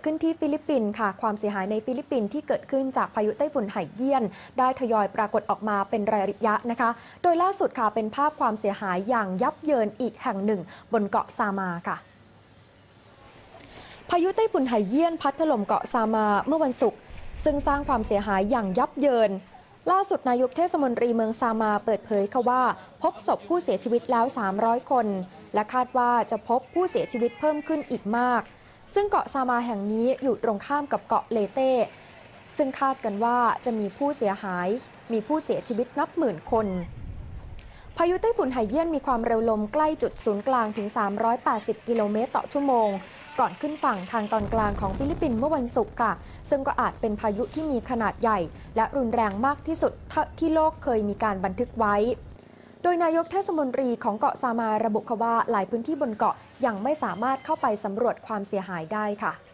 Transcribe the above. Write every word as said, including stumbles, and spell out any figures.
ขึ้นที่ฟิลิปปินส์ค่ะความเสียหายในฟิลิปปินส์ที่เกิดขึ้นจากพายุไต้ฝุ่นไห่เยี่ยนได้ทยอยปรากฏออกมาเป็นระยะนะคะโดยล่าสุดค่ะเป็นภาพความเสียหายอย่างยับเยินอีกแห่งหนึ่งบนเกาะซามาค่ะพายุไต้ฝุ่นไห่เยี่ยนพัดถล่มเกาะซามาเมื่อวันศุกร์ซึ่งสร้างความเสียหายอย่างยับเยินล่าสุดนายกเทศมนตรีเมืองซามาเปิดเผยค่ะว่าพบศพผู้เสียชีวิตแล้วสามร้อยคนและคาดว่าจะพบผู้เสียชีวิตเพิ่มขึ้นอีกมากซึ่งเกาะซามาแห่งนี้อยู่ตรงข้ามกับเกาะเลเต้ซึ่งคาดกันว่าจะมีผู้เสียหายมีผู้เสียชีวิตนับหมื่นคนพายุไต้ฝุ่นไห่เยี่ยนมีความเร็วลมใกล้จุดศูนย์กลางถึงสามร้อยแปดสิบกิโลเมตรต่อชั่วโมงก่อนขึ้นฝั่งทางตอนกลางของฟิลิปปินส์เมื่อวันศุกร์ค่ะซึ่งก็อาจเป็นพายุที่มีขนาดใหญ่และรุนแรงมากที่สุดที่โลกเคยมีการบันทึกไว้โดยนายกเทศมนตรีของเกาะซามาระบุว่าหลายพื้นที่บนเกาะยังไม่สามารถเข้าไปสำรวจความเสียหายได้ค่ะ